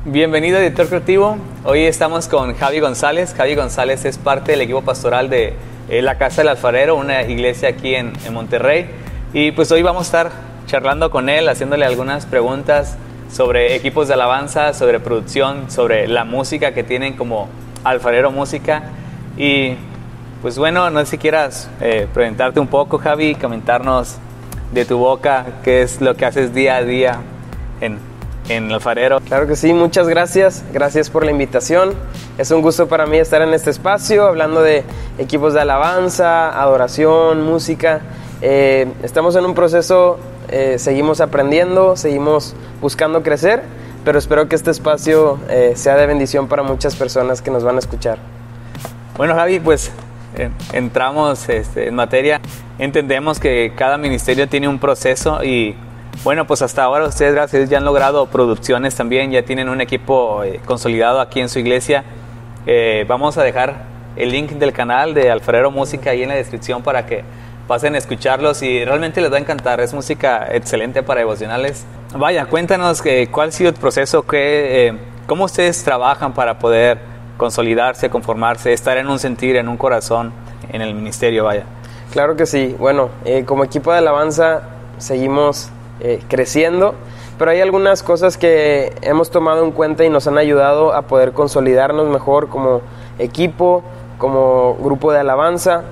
Bienvenido, director creativo. Hoy estamos con Javi González. Javi González es parte del equipo pastoral de la Casa del Alfarero, una iglesia aquí en Monterrey. Y pues hoy vamos a estar charlando con él, haciéndole algunas preguntas sobre equipos de alabanza, sobre producción, sobre la música que tienen como Alfarero Música. Y pues bueno, no sé si quieras presentarte un poco, Javi, comentarnos de tu boca qué es lo que haces día a día en Alfarero. Claro que sí, muchas gracias por la invitación. Es un gusto para mí estar en este espacio hablando de equipos de alabanza, adoración, música. Estamos en un proceso, seguimos aprendiendo, seguimos buscando crecer, pero espero que este espacio sea de bendición para muchas personas que nos van a escuchar. Bueno, Javi, pues entramos en materia. Entendemos que cada ministerio tiene un proceso y bueno, pues hasta ahora ustedes, gracias a Dios, ya han logrado producciones también, ya tienen un equipo consolidado aquí en su iglesia. Vamos a dejar el link del canal de Alfarero Música ahí en la descripción para que pasen a escucharlos y realmente les va a encantar. Es música excelente para devocionales. Vaya, cuéntanos cuál ha sido el proceso, cómo ustedes trabajan para poder consolidarse, conformarse, estar en un sentir, en un corazón, en el ministerio, vaya. Claro que sí. Bueno, como equipo de alabanza seguimos creciendo, pero hay algunas cosas que hemos tomado en cuenta y nos han ayudado a poder consolidarnos mejor como equipo, como grupo de alabanza.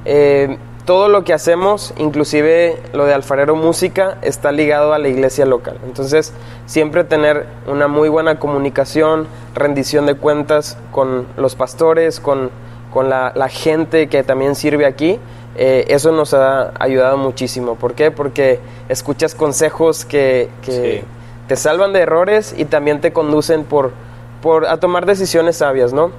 Todo lo que hacemos, inclusive lo de Alfarero Música, está ligado a la iglesia local. Entonces, siempre tener una muy buena comunicación, rendición de cuentas con los pastores, con la gente que también sirve aquí. Eso nos ha ayudado muchísimo. ¿Por qué? Porque escuchas consejos que sí, te salvan de errores y también te conducen a tomar decisiones sabias, ¿no?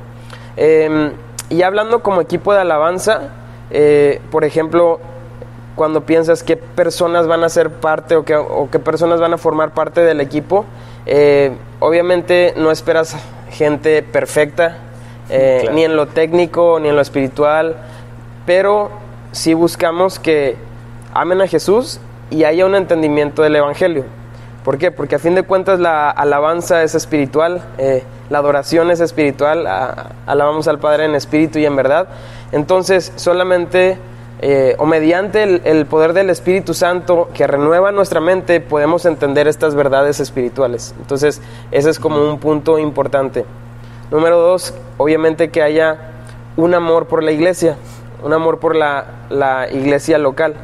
Y hablando como equipo de alabanza, por ejemplo, cuando piensas qué personas van a ser parte o qué personas van a formar parte del equipo, obviamente no esperas gente perfecta, claro, ni en lo técnico ni en lo espiritual, pero sí buscamos que amen a Jesús y haya un entendimiento del evangelio. ¿Por qué? Porque a fin de cuentas la alabanza es espiritual, la adoración es espiritual, alabamos al Padre en espíritu y en verdad. Entonces solamente o mediante el poder del Espíritu Santo que renueva nuestra mente podemos entender estas verdades espirituales. Entonces ese es como un punto importante. Número 2, obviamente que haya un amor por la iglesia, un amor por la iglesia local.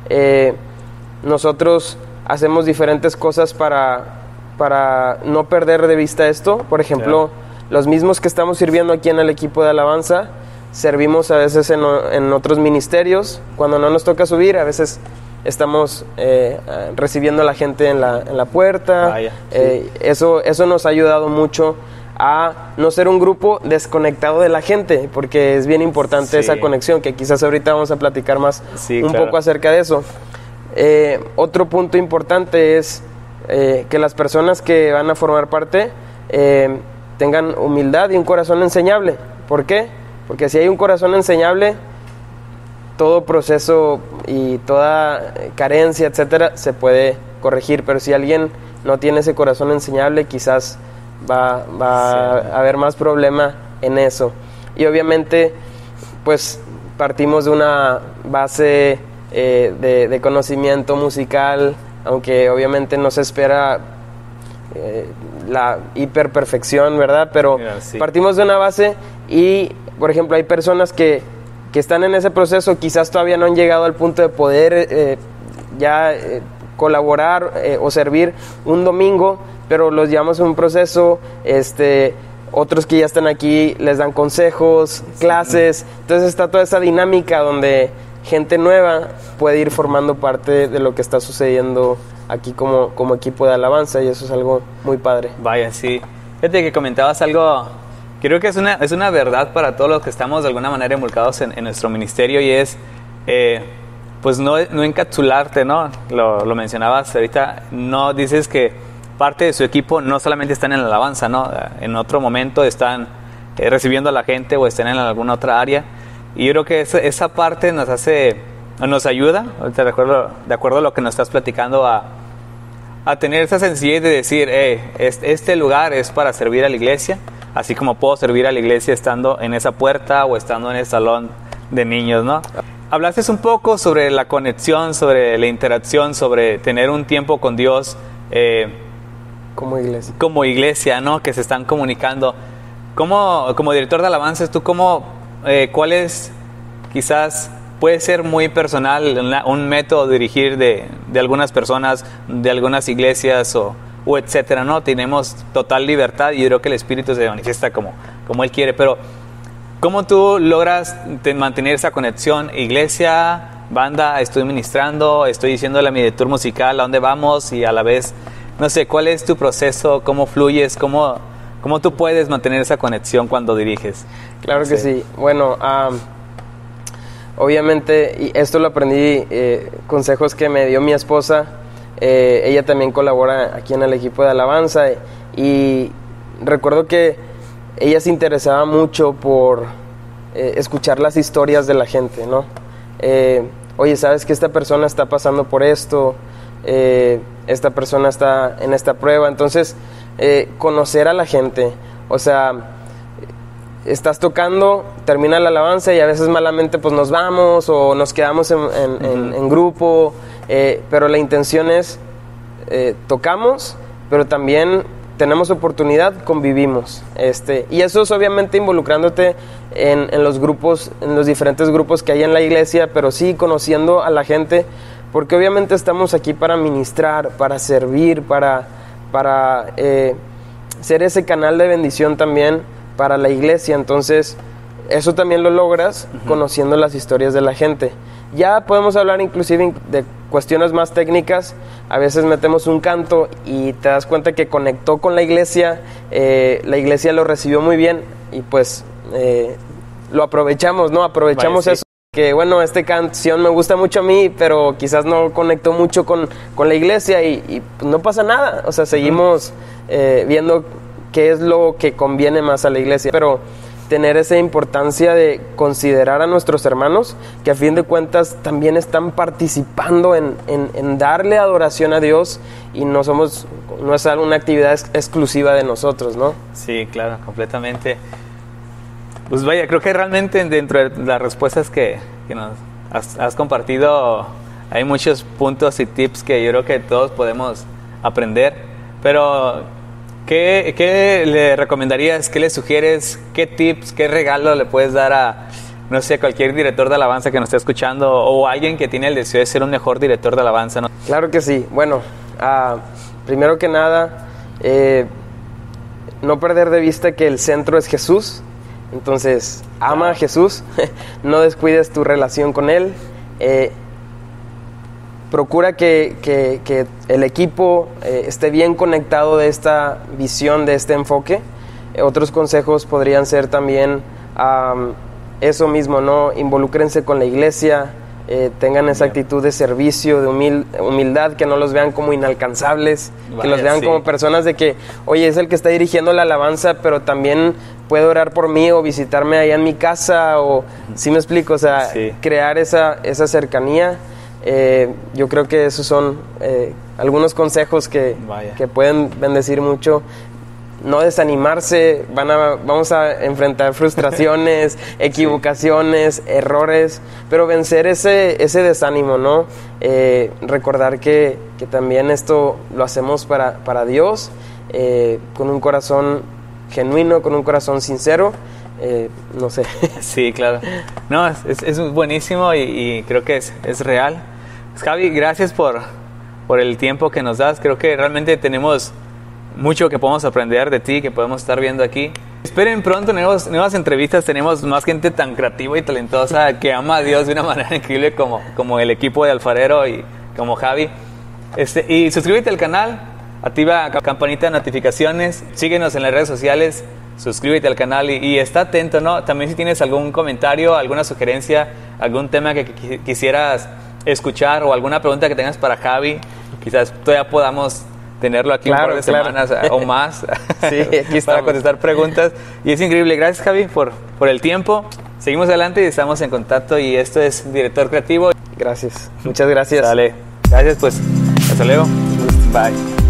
Nosotros hacemos diferentes cosas para no perder de vista esto. Por ejemplo, los mismos que estamos sirviendo aquí en el equipo de alabanza, servimos a veces en otros ministerios. Cuando no nos toca subir, a veces estamos recibiendo a la gente en la puerta. Sí. Eso nos ha ayudado mucho a no ser un grupo desconectado de la gente, porque es bien importante esa conexión, que quizás ahorita vamos a platicar más poco acerca de eso. Otro punto importante es que las personas que van a formar parte tengan humildad y un corazón enseñable. ¿Por qué? Porque si hay un corazón enseñable, todo proceso y toda carencia, etcétera, se puede corregir, pero si alguien no tiene ese corazón enseñable, quizás va a haber más problema en eso. Y obviamente pues partimos de una base de conocimiento musical, aunque obviamente no se espera la hiperperfección, ¿verdad? Pero partimos de una base y, por ejemplo, hay personas que están en ese proceso, quizás todavía no han llegado al punto de poder colaborar o servir un domingo, pero los llevamos en un proceso. Otros que ya están aquí les dan consejos, clases. Entonces está toda esa dinámica donde gente nueva puede ir formando parte de lo que está sucediendo aquí como equipo de alabanza, y eso es algo muy padre. Vaya, sí. Fíjate que comentabas algo, creo que es una verdad para todos los que estamos de alguna manera involucrados en nuestro ministerio, y es pues no encapsularte, ¿no? Lo mencionabas ahorita, no dices que parte de su equipo no solamente están en la alabanza, ¿no? En otro momento están recibiendo a la gente o están en alguna otra área, y yo creo que esa parte nos ayuda, ahorita de acuerdo a lo que nos estás platicando, a a tener esa sencillez de decir, este lugar es para servir a la iglesia, así como puedo servir a la iglesia estando en esa puerta o estando en el salón de niños, ¿no? Hablaste un poco sobre la conexión, sobre la interacción, sobre tener un tiempo con Dios como iglesia, ¿no? Que se están comunicando. Como director de alabanzas, ¿tú cuál es, quizás puede ser muy personal, un método de dirigir de algunas personas, de algunas iglesias o etcétera, ¿no? Tenemos total libertad y yo creo que el Espíritu se manifiesta como Él quiere, pero ¿cómo tú logras mantener esa conexión? Iglesia, banda, estoy ministrando, estoy diciéndole a mi director musical a dónde vamos y a la vez, no sé, ¿cuál es tu proceso? ¿Cómo fluyes? ¿Cómo tú puedes mantener esa conexión cuando diriges? Claro que sí. Bueno, obviamente, y esto lo aprendí, consejos que me dio mi esposa. Ella también colabora aquí en el equipo de alabanza y recuerdo que ella se interesaba mucho por escuchar las historias de la gente, ¿no? Oye, ¿sabes que esta persona está pasando por esto? Esta persona está en esta prueba. Entonces, conocer a la gente, o sea, estás tocando, termina la alabanza y a veces malamente pues nos vamos o nos quedamos en grupo, pero la intención es tocamos, pero también tenemos oportunidad, convivimos, y eso es obviamente involucrándote en los grupos, en los diferentes grupos que hay en la iglesia, pero sí conociendo a la gente, porque obviamente estamos aquí para ministrar, para servir, para ser ese canal de bendición también para la iglesia. Entonces eso también lo logras conociendo las historias de la gente. Ya podemos hablar inclusive de cuestiones más técnicas. A veces metemos un canto y te das cuenta que conectó con la iglesia lo recibió muy bien y pues lo aprovechamos, ¿no? Aprovechamos eso. Que bueno, esta canción me gusta mucho a mí, pero quizás no conectó mucho con la iglesia y no pasa nada. O sea, seguimos viendo qué es lo que conviene más a la iglesia. Pero tener esa importancia de considerar a nuestros hermanos, que a fin de cuentas también están participando en darle adoración a Dios y no es una actividad exclusiva de nosotros, ¿no? Sí, claro, completamente. Pues vaya, creo que realmente dentro de las respuestas que nos has compartido hay muchos puntos y tips que yo creo que todos podemos aprender, pero ¿qué le recomendarías? ¿Qué le sugieres? ¿Qué tips, qué regalo le puedes dar a, no sé, cualquier director de alabanza que nos esté escuchando o alguien que tiene el deseo de ser un mejor director de alabanza, ¿no? Claro que sí. Bueno, primero que nada, no perder de vista que el centro es Jesús. Entonces, ama a Jesús, no descuides tu relación con Él, procura que el equipo esté bien conectado de esta visión, de este enfoque. Otros consejos podrían ser también eso mismo, ¿no? Involúcrense con la iglesia, tengan esa actitud de servicio, de humildad, que no los vean como inalcanzables, que los vean como personas de que, oye, es el que está dirigiendo la alabanza, pero también puede orar por mí o visitarme allá en mi casa, o, ¿sí me explico? O sea, crear esa cercanía. Yo creo que esos son algunos consejos que pueden bendecir mucho. No desanimarse, vamos a enfrentar frustraciones, equivocaciones, errores, pero vencer ese desánimo, ¿no? Recordar que también esto lo hacemos para Dios, con un corazón genuino, con un corazón sincero, no sé. Sí, claro. No, es buenísimo y creo que es real. Javi, gracias por el tiempo que nos das. Creo que realmente tenemos mucho que podemos aprender de ti, que podemos estar viendo aquí. Esperen pronto nuevas entrevistas. Tenemos más gente tan creativa y talentosa que ama a Dios de una manera increíble como el equipo de Alfarero y como Javi. Y suscríbete al canal, activa la campanita de notificaciones, síguenos en las redes sociales, suscríbete al canal y está atento, ¿no? También si tienes algún comentario, alguna sugerencia, algún tema que quisieras escuchar o alguna pregunta que tengas para Javi, quizás todavía podamos tenerlo aquí un par de semanas o más para contestar preguntas. Y es increíble. Gracias, Javi, por el tiempo. Seguimos adelante y estamos en contacto. Y esto es Director Creativo. Gracias. Muchas gracias. Dale. Gracias, pues. Hasta luego. Bye.